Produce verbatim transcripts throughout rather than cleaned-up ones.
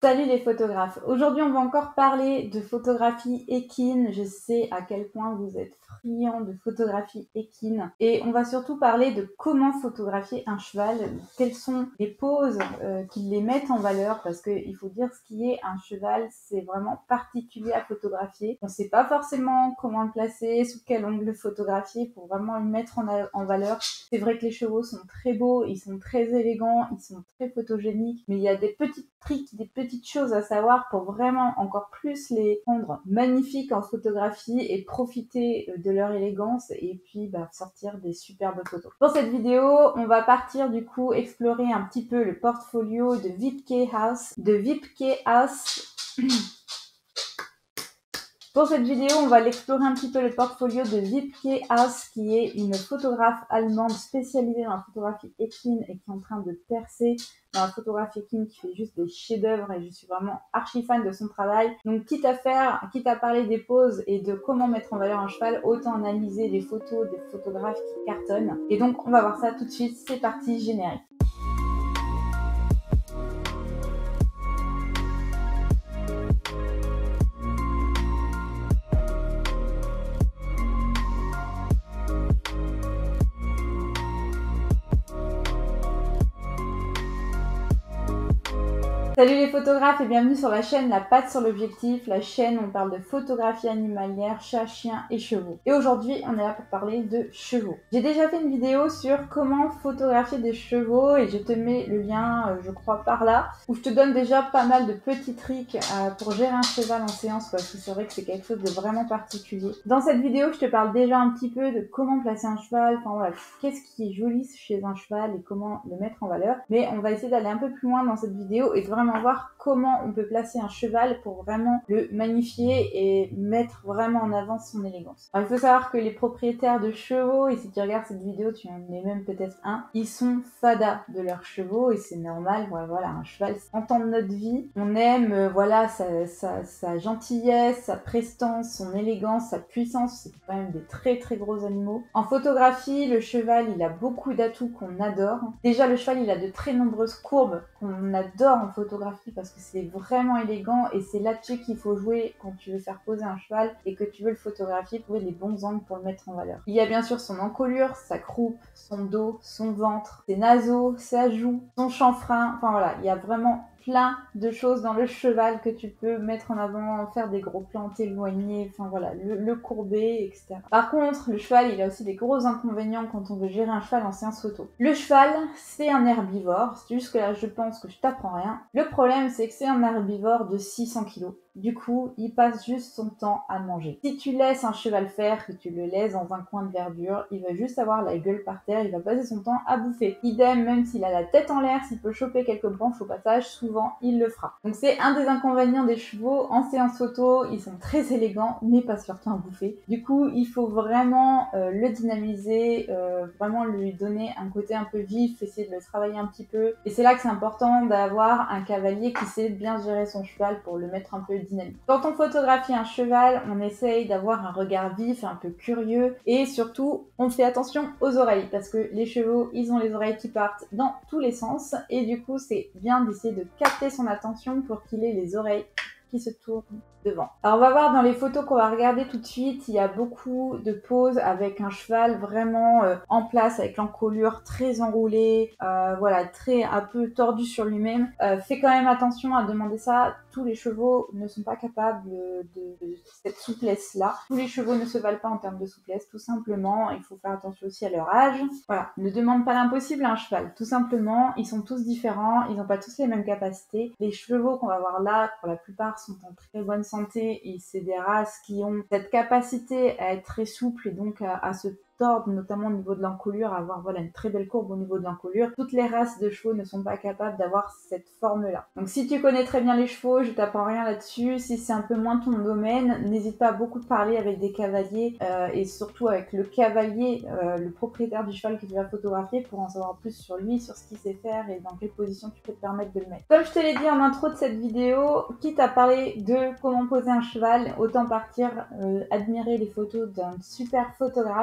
Salut les photographes! Aujourd'hui, on va encore parler de photographie équine. Je sais à quel point vous êtes friands de photographie équine. Et on va surtout parler de comment photographier un cheval, quelles sont les poses euh, qui les mettent en valeur, parce qu'il faut dire ce qui est un cheval, c'est vraiment particulier à photographier. On ne sait pas forcément comment le placer, sous quel angle le photographier pour vraiment le mettre en, en valeur. C'est vrai que les chevaux sont très beaux, ils sont très élégants, ils sont très photogéniques, mais il y a des petits tricks, des petites choses à savoir pour vraiment encore plus les rendre magnifiques en photographie et profiter de leur élégance et puis bah, sortir des superbes photos. Pour cette vidéo, on va partir du coup explorer un petit peu le portfolio de Wiebke House. De Wiebke House. Pour cette vidéo, on va l'explorer un petit peu le portfolio de Wiebke House, qui est une photographe allemande spécialisée dans la photographie équine et qui est en train de percer dans la photographie équine, qui fait juste des chefs-d'œuvre et je suis vraiment archi fan de son travail. Donc quitte à faire, quitte à parler des poses et de comment mettre en valeur un cheval, autant analyser les photos des photographes qui cartonnent. Et donc on va voir ça tout de suite, c'est parti, générique. Salut les photographes et bienvenue sur la chaîne La Patte sur l'Objectif, la chaîne où on parle de photographie animalière, chats, chiens et chevaux. Et aujourd'hui, on est là pour parler de chevaux. J'ai déjà fait une vidéo sur comment photographier des chevaux et je te mets le lien, euh, je crois, par là, où je te donne déjà pas mal de petits tricks euh, pour gérer un cheval en séance, parce que c'est vrai que c'est quelque chose de vraiment particulier. Dans cette vidéo, je te parle déjà un petit peu de comment placer un cheval, enfin voilà, qu'est-ce qui est joli chez un cheval et comment le mettre en valeur. Mais on va essayer d'aller un peu plus loin dans cette vidéo et de vraiment voir comment on peut placer un cheval pour vraiment le magnifier et mettre vraiment en avant son élégance. Alors, il faut savoir que les propriétaires de chevaux, et si tu regardes cette vidéo, tu en es même peut-être un, ils sont fadas de leurs chevaux et c'est normal. Voilà, voilà, un cheval, c'est en temps de notre vie. On aime euh, voilà sa, sa, sa gentillesse, sa prestance, son élégance, sa puissance. C'est quand même des très très gros animaux. En photographie, le cheval, il a beaucoup d'atouts qu'on adore. Déjà, le cheval, il a de très nombreuses courbes qu'on adore en photographie parce que c'est vraiment élégant et c'est là-dessus qu'il faut jouer quand tu veux faire poser un cheval et que tu veux le photographier, trouver les bons angles pour le mettre en valeur. Il y a bien sûr son encolure, sa croupe, son dos, son ventre, ses naseaux, sa joue, son chanfrein, enfin voilà, il y a vraiment plein de choses dans le cheval que tu peux mettre en avant, faire des gros plans, t'éloigner, enfin voilà, le, le courber, et cetera. Par contre, le cheval, il a aussi des gros inconvénients quand on veut gérer un cheval en séance photo. Le cheval, c'est un herbivore, jusque là je pense que je t'apprends rien. Le problème, c'est que c'est un herbivore de six cents kilos. Du coup, il passe juste son temps à manger. Si tu laisses un cheval faire, que tu le laisses dans un coin de verdure, il va juste avoir la gueule par terre, il va passer son temps à bouffer. Idem, même s'il a la tête en l'air, s'il peut choper quelques branches au passage, souvent il le fera. Donc c'est un des inconvénients des chevaux. En séance photo, ils sont très élégants, mais passent leur temps à bouffer. Du coup, il faut vraiment euh, le dynamiser, euh, vraiment lui donner un côté un peu vif, essayer de le travailler un petit peu. Et c'est là que c'est important d'avoir un cavalier qui sait bien gérer son cheval pour le mettre un peu dynamique. Quand on photographie un cheval, on essaye d'avoir un regard vif, un peu curieux et surtout, on fait attention aux oreilles parce que les chevaux, ils ont les oreilles qui partent dans tous les sens et du coup, c'est bien d'essayer de capter son attention pour qu'il ait les oreilles qui se tournent devant. Alors on va voir dans les photos qu'on va regarder tout de suite, il y a beaucoup de poses avec un cheval vraiment euh, en place, avec l'encolure très enroulée, euh, voilà, très un peu tordu sur lui-même. Euh, fais quand même attention à demander ça, tous les chevaux ne sont pas capables de, de cette souplesse-là. Tous les chevaux ne se valent pas en termes de souplesse, tout simplement, il faut faire attention aussi à leur âge. Voilà, ne demande pas l'impossible à un cheval, tout simplement, ils sont tous différents, ils n'ont pas tous les mêmes capacités. Les chevaux qu'on va voir là, pour la plupart, sont en très bonne santé et c'est des races qui ont cette capacité à être très souples et donc à, à se tordre, notamment au niveau de l'encolure, à avoir voilà, une très belle courbe au niveau de l'encolure. Toutes les races de chevaux ne sont pas capables d'avoir cette forme-là. Donc si tu connais très bien les chevaux, je t'apprends rien là-dessus. Si c'est un peu moins ton domaine, n'hésite pas à beaucoup de parler avec des cavaliers euh, et surtout avec le cavalier, euh, le propriétaire du cheval que tu vas photographier pour en savoir plus sur lui, sur ce qu'il sait faire et dans quelle position tu peux te permettre de le mettre. Comme je te l'ai dit en intro de cette vidéo, quitte à parler de comment poser un cheval, autant partir euh, admirer les photos d'un super photographe. Donc on va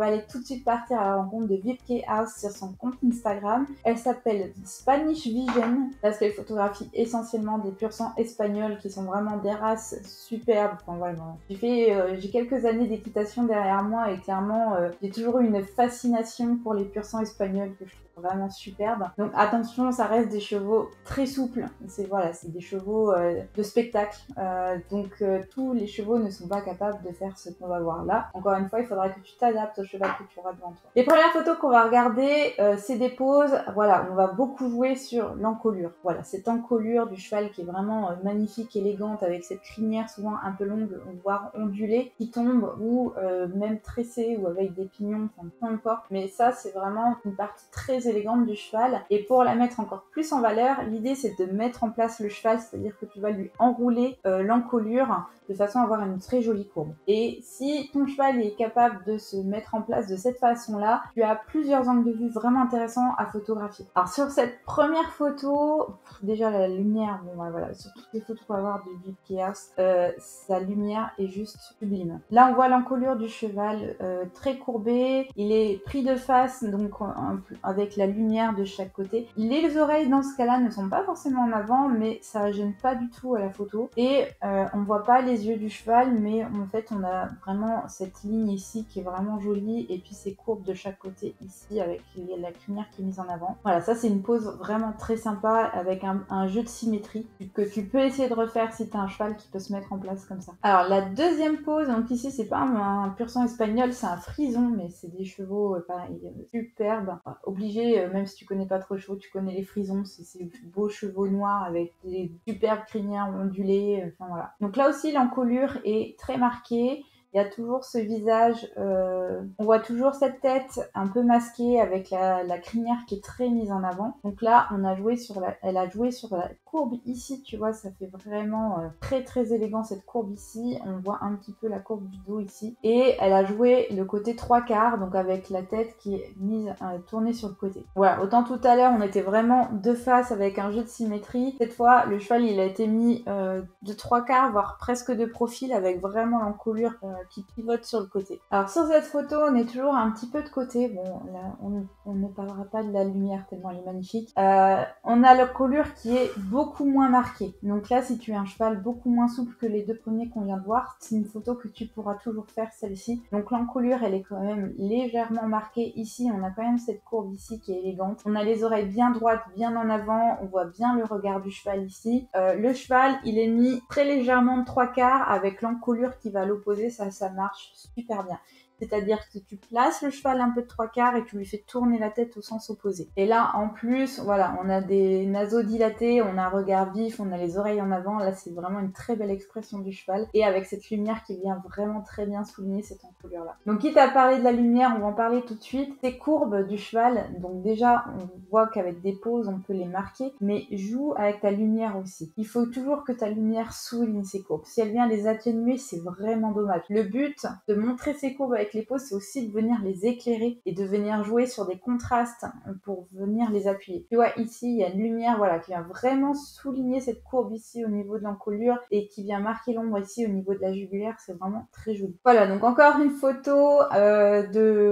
va aller tout de suite partir à la rencontre de Wiebke Haus sur son compte Instagram. Elle s'appelle Spanish Vision parce qu'elle photographie essentiellement des pur sang espagnols qui sont vraiment des races superbes. Enfin vraiment, j'ai fait, euh, j'ai quelques années d'équitation derrière moi et clairement euh, j'ai toujours eu une fascination pour les pur sang espagnols que je trouve vraiment superbes. Donc attention, ça reste des chevaux très souples. C'est voilà, c'est des chevaux euh, de spectacle. Euh, donc euh, tous les chevaux ne sont pas capables de faire ce qu'on va voir là. Encore une fois, il faudra que tu t'adaptes au cheval que tu auras devant toi. Les premières photos qu'on va regarder, euh, c'est des poses. Voilà, on va beaucoup jouer sur l'encolure. Voilà, cette encolure du cheval qui est vraiment euh, magnifique, élégante, avec cette crinière souvent un peu longue, voire ondulée, qui tombe ou euh, même tressée ou avec des pignons, enfin peu importe. Mais ça, c'est vraiment une partie très élégante du cheval. Et pour la mettre encore plus en valeur, l'idée c'est de mettre en place le cheval, c'est-à-dire que tu vas lui enrouler euh, l'encolure de façon à avoir une très jolie courbe. Et si ton cheval est capable de se mettre en place de cette façon-là, tu as plusieurs angles de vue vraiment intéressants à photographier. Alors sur cette première photo, déjà la lumière, bon voilà, sur toutes les photos qu'on va voir de Wiebke Haus, euh, sa lumière est juste sublime. Là on voit l'encolure du cheval euh, très courbée, il est pris de face, donc un, avec la lumière de chaque côté. Les oreilles dans ce cas-là ne sont pas forcément en avant, mais ça gêne pas du tout à la photo. Et euh, on voit pas les yeux du cheval, mais en fait on a vraiment cette ligne ici qui est vraiment jolie, et puis ces courbes de chaque côté ici avec la crinière qui est mise en avant. Voilà, ça c'est une pose vraiment très sympa avec un, un jeu de symétrie que tu peux essayer de refaire si tu as un cheval qui peut se mettre en place comme ça. Alors la deuxième pose, donc ici c'est pas un, un pur sang espagnol, c'est un frison, mais c'est des chevaux euh, pareil, euh, superbes. Enfin, obligé, euh, même si tu connais pas trop les chevaux, tu connais les frisons, c'est ces beaux chevaux noirs avec des superbes crinières ondulées, euh, enfin voilà. Donc là aussi l'encolure est très marquée. Il y a toujours ce visage, euh, on voit toujours cette tête un peu masquée avec la, la crinière qui est très mise en avant. Donc là, on a joué sur la, elle a joué sur la courbe ici, tu vois, ça fait vraiment euh, très très élégant cette courbe ici. On voit un petit peu la courbe du dos ici. Et elle a joué le côté trois quarts, donc avec la tête qui est mise, euh, tournée sur le côté. Voilà, autant tout à l'heure, on était vraiment de face avec un jeu de symétrie. Cette fois, le cheval, il a été mis euh, de trois quarts, voire presque de profil, avec vraiment l'encolure euh, qui pivote sur le côté. Alors sur cette photo, on est toujours un petit peu de côté. Bon, là, on, on ne parlera pas de la lumière tellement elle est magnifique. Euh, on a l'encolure qui est beaucoup moins marquée. Donc là, si tu as un cheval beaucoup moins souple que les deux premiers qu'on vient de voir, c'est une photo que tu pourras toujours faire, celle-ci. Donc l'encolure, elle est quand même légèrement marquée. Ici, on a quand même cette courbe ici qui est élégante. On a les oreilles bien droites, bien en avant. On voit bien le regard du cheval ici. Euh, le cheval, il est mis très légèrement de trois quarts avec l'encolure qui va à l'opposé. Ça, ça marche super bien. C'est-à-dire que tu places le cheval un peu de trois quarts et tu lui fais tourner la tête au sens opposé. Et là, en plus, voilà, on a des naseaux dilatés, on a un regard vif, on a les oreilles en avant. Là, c'est vraiment une très belle expression du cheval. Et avec cette lumière qui vient vraiment très bien souligner cette encolure-là. Donc, quitte à parler de la lumière, on va en parler tout de suite. Ces courbes du cheval, donc déjà, on voit qu'avec des poses, on peut les marquer, mais joue avec ta lumière aussi. Il faut toujours que ta lumière souligne ces courbes. Si elle vient les atténuer, c'est vraiment dommage. Le but de montrer ces courbes avec les poses, c'est aussi de venir les éclairer et de venir jouer sur des contrastes pour venir les appuyer. Tu vois, ici, il y a une lumière, voilà, qui vient vraiment souligner cette courbe ici au niveau de l'encolure et qui vient marquer l'ombre ici au niveau de la jugulaire. C'est vraiment très joli. Voilà, donc encore une photo euh,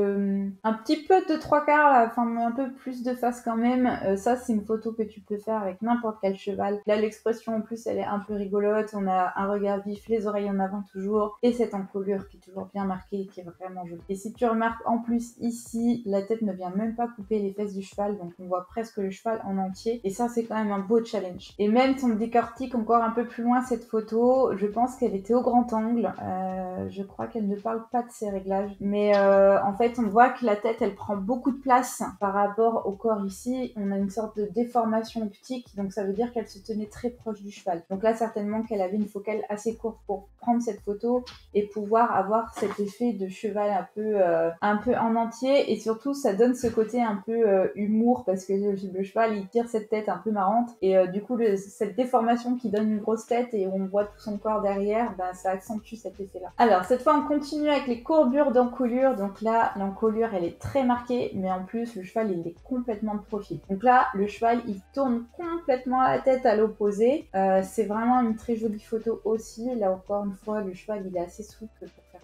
de un petit peu de trois quarts, là, enfin un peu plus de face quand même. Euh, ça, c'est une photo que tu peux faire avec n'importe quel cheval. Là, l'expression en plus, elle est un peu rigolote. On a un regard vif, les oreilles en avant toujours et cette encolure qui est toujours bien marquée et qui est vraiment joli. Et si tu remarques en plus ici, la tête ne vient même pas couper les fesses du cheval, donc on voit presque le cheval en entier. Et ça, c'est quand même un beau challenge. Et même si on décortique encore un peu plus loin cette photo, je pense qu'elle était au grand angle. Euh, je crois qu'elle ne parle pas de ses réglages. Mais euh, en fait, on voit que la tête, elle prend beaucoup de place par rapport au corps ici. On a une sorte de déformation optique, donc ça veut dire qu'elle se tenait très proche du cheval. Donc là, certainement qu'elle avait une focale assez courte pour prendre cette photo et pouvoir avoir cet effet de cheval un peu euh, un peu en entier. Et surtout, ça donne ce côté un peu euh, humour parce que le, le cheval, il tire cette tête un peu marrante et euh, du coup, le, cette déformation qui donne une grosse tête et on voit tout son corps derrière, ben, ça accentue cet effet-là. Alors, cette fois, on continue avec les courbures d'encolure. Donc là, l'encolure, elle est très marquée, mais en plus, le cheval, il est complètement de profil. Donc là, le cheval, il tourne complètement la tête à l'opposé. Euh, c'est vraiment une très jolie photo aussi. Là, encore une fois, le cheval, il est assez souple pour faire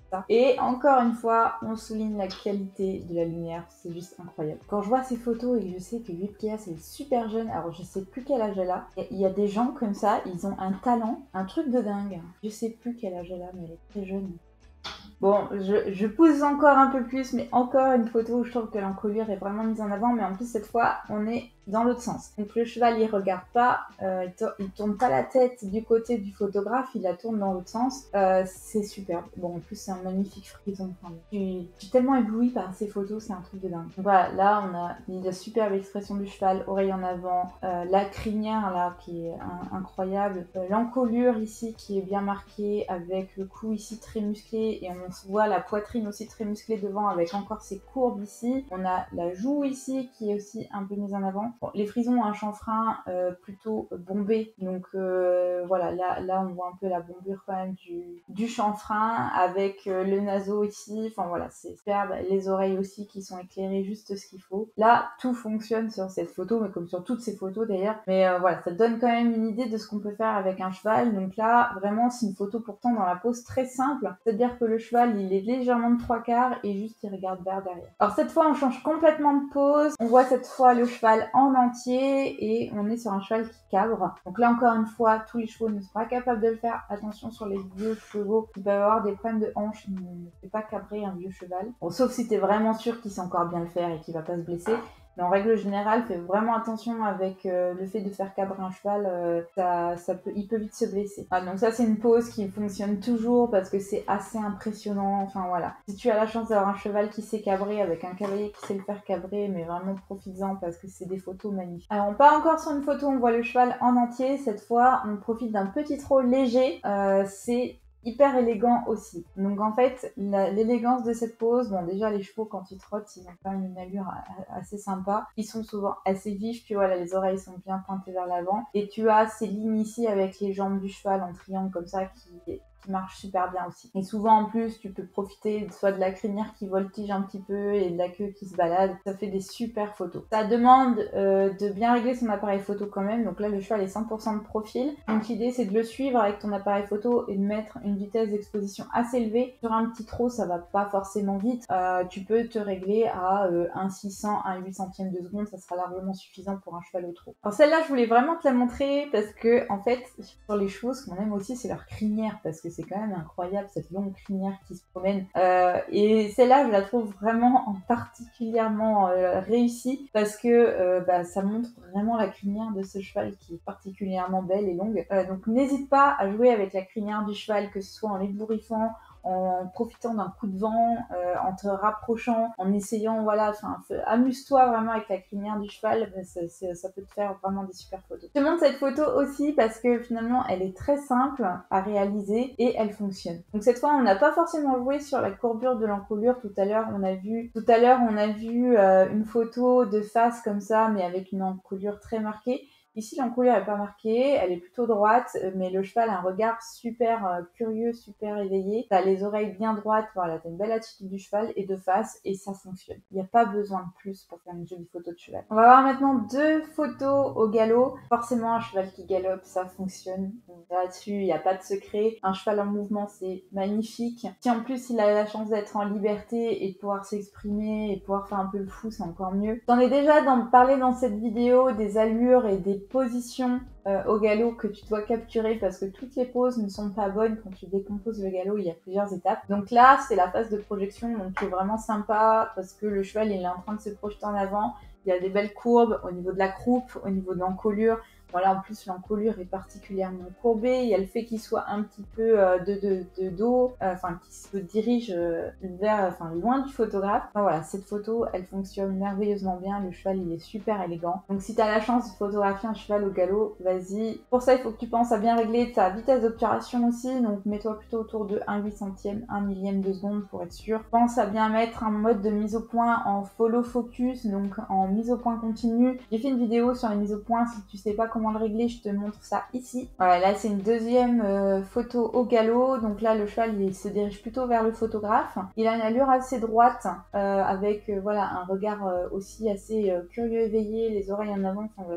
ça. Et encore une fois, on souligne la qualité de la lumière, c'est juste incroyable. Quand je vois ces photos et que je sais que Yupkias elle est super jeune, alors je sais plus quel âge elle a, il y a des gens comme ça, ils ont un talent, un truc de dingue. Je sais plus quel âge elle a, mais elle est très jeune. Bon, je, je pousse encore un peu plus, mais encore une photo où je trouve que l'encolure est vraiment mise en avant, mais en plus cette fois, on est dans l'autre sens. Donc le cheval, il regarde pas, euh, il, to il tourne pas la tête du côté du photographe, il la tourne dans l'autre sens. Euh, c'est superbe. Bon, en plus, c'est un magnifique frison. Enfin, je, suis, je suis tellement éblouie par ces photos, c'est un truc de dingue. Donc voilà, là, on a la superbe expression du cheval, oreille en avant, euh, la crinière, là, qui est un, incroyable, euh, l'encolure ici, qui est bien marquée, avec le cou ici très musclé, et on se voit la poitrine aussi très musclée devant, avec encore ses courbes ici. On a la joue ici, qui est aussi un peu mise en avant. Bon, les frisons ont un chanfrein euh, plutôt bombé, donc euh, voilà, là, là on voit un peu la bombure quand même du, du chanfrein avec euh, le naseau ici, enfin voilà, c'est superbe, les oreilles aussi qui sont éclairées juste ce qu'il faut. Là, tout fonctionne sur cette photo, mais comme sur toutes ces photos d'ailleurs, mais euh, voilà, ça donne quand même une idée de ce qu'on peut faire avec un cheval. Donc là, vraiment, c'est une photo pourtant dans la pose très simple, c'est-à-dire que le cheval, il est légèrement de trois quarts et juste il regarde vers derrière. Alors cette fois, on change complètement de pose, on voit cette fois le cheval en entier et on est sur un cheval qui cabre. Donc là encore une fois, tous les chevaux ne sont pas capables de le faire. Attention sur les vieux chevaux qui peuvent avoir des problèmes de hanches, ne fais pas cabrer un vieux cheval. Bon, sauf si tu es vraiment sûr qu'il sait encore bien le faire et qu'il va pas se blesser. Mais en règle générale, fais vraiment attention avec euh, le fait de faire cabrer un cheval, euh, ça, ça peut, il peut vite se blesser. Ah, donc ça c'est une pose qui fonctionne toujours parce que c'est assez impressionnant, enfin voilà. Si tu as la chance d'avoir un cheval qui sait cabrer avec un cavalier qui sait le faire cabrer, mais vraiment profites-en parce que c'est des photos magnifiques. Alors on part encore sur une photo, on voit le cheval en entier, cette fois on profite d'un petit trot léger, euh, c'est hyper élégant aussi. Donc en fait, l'élégance de cette pose, bon déjà les chevaux quand ils trottent, ils ont quand même une allure assez sympa. Ils sont souvent assez vifs, tu vois, là les oreilles sont bien pointées vers l'avant. Et tu as ces lignes ici avec les jambes du cheval en triangle comme ça qui marche super bien aussi. Et souvent en plus tu peux profiter soit de la crinière qui voltige un petit peu et de la queue qui se balade, ça fait des super photos. Ça demande euh, de bien régler son appareil photo quand même, donc là le cheval est cent pour cent de profil, donc l'idée c'est de le suivre avec ton appareil photo et de mettre une vitesse d'exposition assez élevée. Sur un petit trot ça va pas forcément vite, euh, tu peux te régler à euh, un six cents, un huit centième de seconde, ça sera largement suffisant pour un cheval au trot. Alors celle-là je voulais vraiment te la montrer parce que en fait sur les chevaux ce qu'on aime aussi c'est leur crinière, parce que c'est quand même incroyable cette longue crinière qui se promène euh, et celle-là je la trouve vraiment en particulièrement euh, réussie parce que euh, bah, ça montre vraiment la crinière de ce cheval qui est particulièrement belle et longue. Euh, donc n'hésite pas à jouer avec la crinière du cheval, que ce soit en l'ébouriffant, en profitant d'un coup de vent, euh, en te rapprochant, en essayant, voilà, enfin, amuse-toi vraiment avec la crinière du cheval, ça, ça, ça peut te faire vraiment des super photos. Je te montre cette photo aussi parce que finalement, elle est très simple à réaliser et elle fonctionne. Donc cette fois, on n'a pas forcément joué sur la courbure de l'encolure. Tout à l'heure, on a vu, tout à l'heure, on a vu euh, une photo de face comme ça, mais avec une encolure très marquée. Ici, l'encolure n'est pas marquée, elle est plutôt droite, mais le cheval a un regard super euh, curieux, super éveillé. T'as les oreilles bien droites, voilà, t'as une belle attitude du cheval et de face, et ça fonctionne. Il n'y a pas besoin de plus pour faire une jolie photo de cheval. On va voir maintenant deux photos au galop. Forcément, un cheval qui galope, ça fonctionne. Là-dessus, il n'y a pas de secret. Un cheval en mouvement, c'est magnifique. Si en plus, il a la chance d'être en liberté et de pouvoir s'exprimer et pouvoir faire un peu le fou, c'est encore mieux. J'en ai déjà dans, parlé dans cette vidéo des allures et des positions euh, au galop que tu dois capturer parce que toutes les poses ne sont pas bonnes. Quand tu décomposes le galop, il y a plusieurs étapes. Donc là, c'est la phase de projection, donc qui est vraiment sympa parce que le cheval, il est en train de se projeter en avant. Il y a des belles courbes au niveau de la croupe, au niveau de l'encolure. Voilà, en plus l'encolure est particulièrement courbée, il y a le fait qu'il soit un petit peu euh, de, de, de dos, euh, enfin qu'il se dirige euh, vers, enfin loin du photographe. Enfin, voilà, cette photo, elle fonctionne merveilleusement bien, le cheval il est super élégant. Donc si tu as la chance de photographier un cheval au galop, vas-y. Pour ça, il faut que tu penses à bien régler ta vitesse d'obturation aussi, donc mets-toi plutôt autour de un huit centième, un millième de seconde pour être sûr. Pense à bien mettre un mode de mise au point en follow focus, donc en mise au point continue. J'ai fait une vidéo sur la mise au point, si tu sais pas comment le régler, je te montre ça ici. Voilà, là c'est une deuxième euh, photo au galop, donc là le cheval il se dirige plutôt vers le photographe. Il a une allure assez droite, euh, avec euh, voilà un regard euh, aussi assez euh, curieux éveillé, les oreilles en avant, enfin voilà, c'est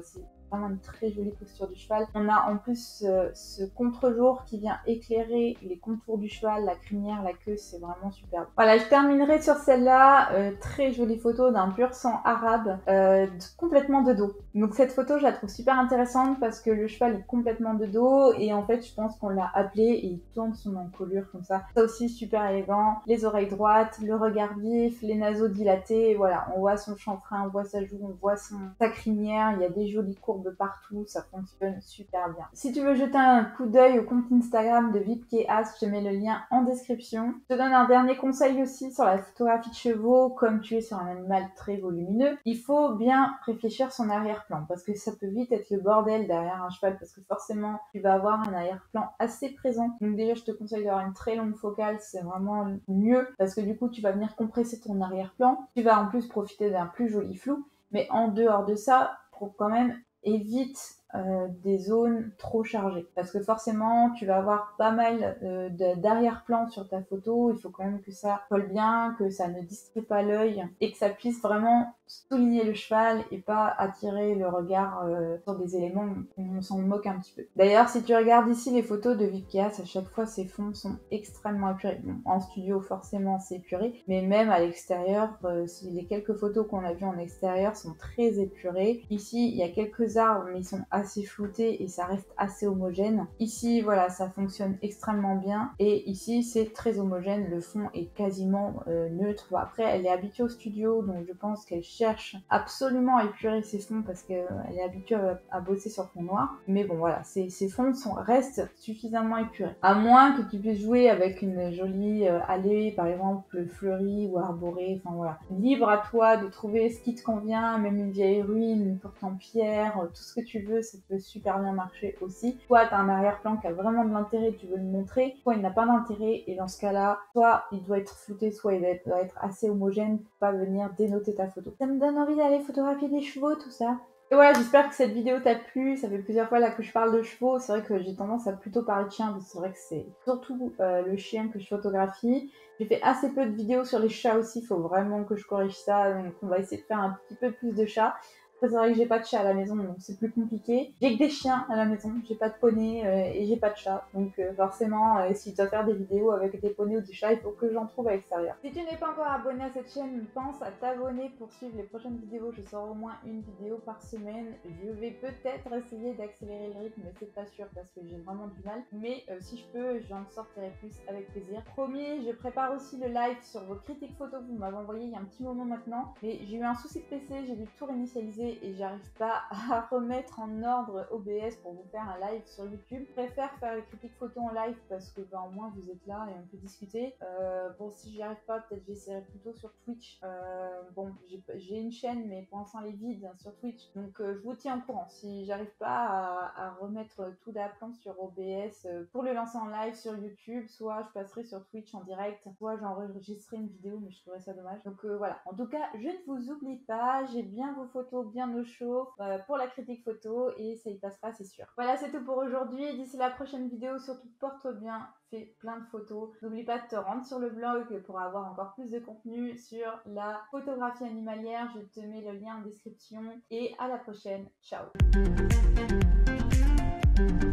vraiment une très jolie posture du cheval. On a en plus euh, ce contre-jour qui vient éclairer les contours du cheval, la crinière, la queue, c'est vraiment superbe. Voilà, je terminerai sur celle-là, euh, très jolie photo d'un pur sang arabe, euh, complètement de dos. Donc cette photo, je la trouve super intéressante parce que le cheval est complètement de dos et en fait, je pense qu'on l'a appelé et il tourne son encolure comme ça. Ça aussi, super élégant. Les oreilles droites, le regard vif, les naseaux dilatés, voilà, on voit son chanfrein, on voit sa joue, on voit son, sa crinière, il y a des jolies courbes partout, ça fonctionne super bien. Si tu veux jeter un coup d'œil au compte Instagram de Vipkeas, je te mets le lien en description. Je te donne un dernier conseil aussi sur la photographie de chevaux, comme tu es sur un animal très volumineux, il faut bien réfléchir son arrière-plan parce que ça peut vite être le bordel derrière un cheval parce que forcément tu vas avoir un arrière-plan assez présent. Donc déjà je te conseille d'avoir une très longue focale, c'est vraiment mieux parce que du coup tu vas venir compresser ton arrière-plan, tu vas en plus profiter d'un plus joli flou, mais en dehors de ça, pour quand même évite euh, des zones trop chargées parce que forcément tu vas avoir pas mal euh, d'arrière-plan sur ta photo, il faut quand même que ça colle bien, que ça ne distrait pas l'œil et que ça puisse vraiment souligner le cheval et pas attirer le regard euh, sur des éléments où on s'en moque un petit peu. D'ailleurs, si tu regardes ici les photos de Vipkeas, à chaque fois ces fonds sont extrêmement épurés. Bon, en studio forcément c'est épuré, mais même à l'extérieur, euh, les quelques photos qu'on a vues en extérieur sont très épurées. Ici, il y a quelques arbres, mais ils sont assez floutés et ça reste assez homogène. Ici, voilà, ça fonctionne extrêmement bien et ici, c'est très homogène. Le fond est quasiment euh, neutre. Bon, après, elle est habituée au studio, donc je pense qu'elle cherche absolument à épurer ses fonds parce qu'elle est habituée à, à bosser sur fond noir. Mais bon, voilà, ces, ces fonds sont, restent suffisamment épurés. À moins que tu puisses jouer avec une jolie euh, allée, par exemple fleurie ou arborée. Enfin voilà, libre à toi de trouver ce qui te convient, même une vieille ruine, une porte en pierre, euh, tout ce que tu veux, ça peut super bien marcher aussi. Toi, tu as un arrière-plan qui a vraiment de l'intérêt, tu veux le montrer. Soit il n'a pas d'intérêt et dans ce cas-là, soit il doit être flouté, soit il doit être assez homogène pour pas venir dénoter ta photo. Ça me donne envie d'aller photographier des chevaux, tout ça. Et voilà, j'espère que cette vidéo t'a plu. Ça fait plusieurs fois là que je parle de chevaux. C'est vrai que j'ai tendance à plutôt parler de chiens parce que c'est vrai que c'est surtout euh, le chien que je photographie. J'ai fait assez peu de vidéos sur les chats aussi. Il faut vraiment que je corrige ça. Donc on va essayer de faire un petit peu plus de chats. C'est vrai que j'ai pas de chat à la maison, donc c'est plus compliqué. J'ai que des chiens à la maison, j'ai pas de poney euh, et j'ai pas de chat. Donc euh, forcément, euh, si tu dois faire des vidéos avec des poneys ou des chats, il faut que j'en trouve à l'extérieur. Si tu n'es pas encore abonné à cette chaîne, pense à t'abonner pour suivre les prochaines vidéos. Je sors au moins une vidéo par semaine. Je vais peut-être essayer d'accélérer le rythme, mais c'est pas sûr parce que j'ai vraiment du mal. Mais euh, si je peux, j'en sortirai plus avec plaisir. Promis, je prépare aussi le live sur vos critiques photos que vous m'avez envoyé il y a un petit moment maintenant. Mais j'ai eu un souci de P C, j'ai dû tout réinitialiser et j'arrive pas à remettre en ordre O B S pour vous faire un live sur YouTube. Je préfère faire les critiques photos en live parce que ben, au moins vous êtes là et on peut discuter. Euh, bon, si j'y arrive pas, peut-être j'essaierai plutôt sur Twitch. Euh, bon, j'ai une chaîne mais pour l'instant elle est vide hein, sur Twitch. Donc euh, je vous tiens au courant. Si j'arrive pas à, à remettre tout d'aplomb sur O B S euh, pour le lancer en live sur YouTube, soit je passerai sur Twitch en direct, soit j'enregistrerai une vidéo mais je trouverais ça dommage. Donc euh, voilà. En tout cas, je ne vous oublie pas. J'ai bien vos photos, bien au chaud euh, pour la critique photo et ça y passera, c'est sûr. Voilà, c'est tout pour aujourd'hui. D'ici la prochaine vidéo, surtout porte-toi bien, fais plein de photos. N'oublie pas de te rendre sur le blog pour avoir encore plus de contenu sur la photographie animalière. Je te mets le lien en description et à la prochaine. Ciao.